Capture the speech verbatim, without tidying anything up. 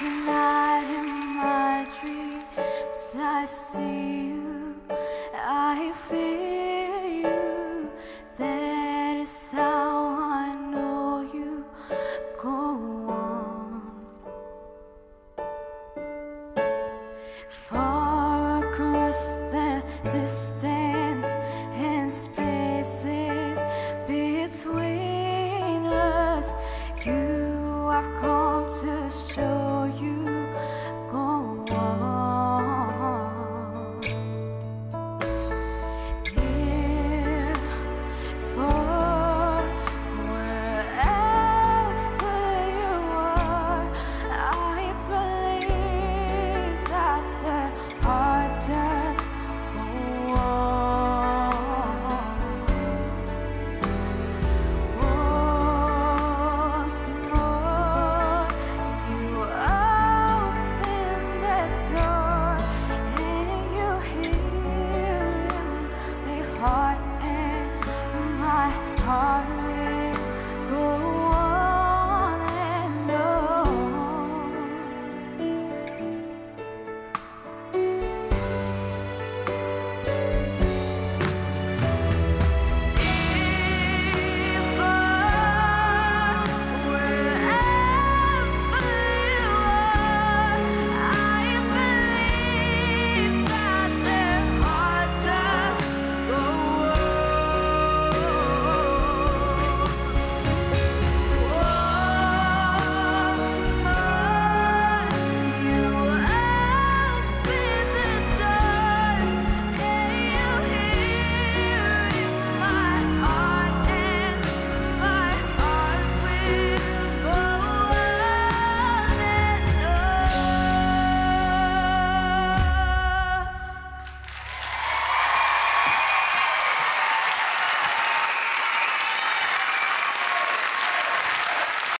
night in my dreams I see you, I feel you. That is how I know you go on. Far across the distance and spaces between us, you have come to show